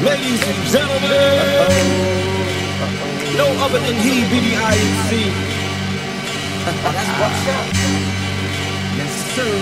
Ladies and gentlemen, no other than he, BBIEC. That's Wroclaw. Yes, sir.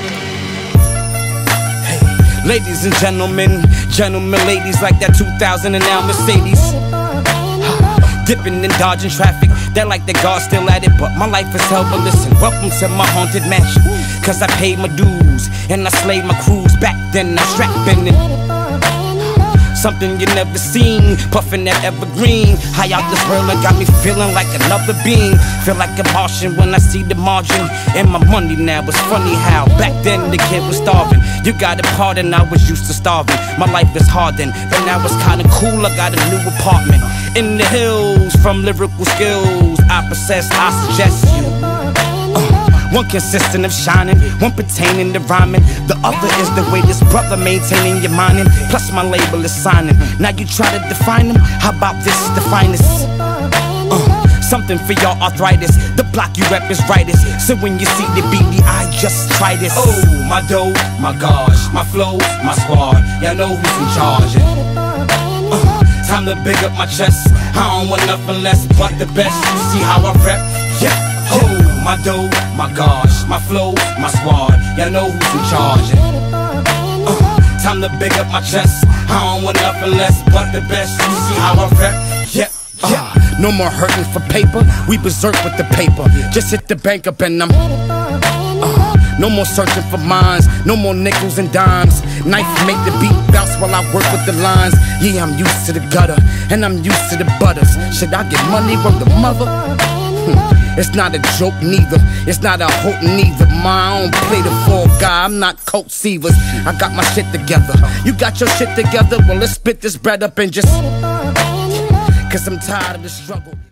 Hey, ladies and gentlemen, ladies like that 2000 and now Mercedes. Dipping and dodging traffic, they're like the guards still at it, but my life is hell. But listen, welcome to my haunted mansion, cause I paid my dues and I slayed my crews. Back then I strapped in it, something you never seen, puffin' that evergreen. High out this world, it got me feeling like another being. Feel like a Martian when I see the margin and my money now. It's funny how back then the kid was starving. You gotta pardon, I was used to starving. My life is hardened, but now it's kinda cool. I got a new apartment in the hills. From lyrical skills I possess, I suggest you. One consistent of shining, one pertaining to rhyming. The other is the way this brother maintaining your mining. Plus my label is signing. Now you try to define them, how about this, the finest? Something for your arthritis. The block you rep is brightest. So when you see the BBI, just try this. Oh, my dough, my gosh, my flow, my squad. Y'all know who's in charge. Time to big up my chest. I don't want nothing less but the best. You see how I rep? Yeah. Oh, my dough, my gosh, my flow, my squad. Y'all know who's in charge. Time to big up my chest. I don't want nothing less but the best. You see how I rep? Yeah. No more hurting for paper, we berserk with the paper. Just hit the bank up and I'm no more searching for mines, no more nickels and dimes. Knife make the beat bounce while I work with the lines. Yeah, I'm used to the gutter, and I'm used to the butters. Should I get money from the mother? It's not a joke neither, it's not a hope neither. I don't play the fall guy, I'm not Coach Seavers. I got my shit together, you got your shit together? Well, let's spit this bread up and just cause I'm tired of the struggle.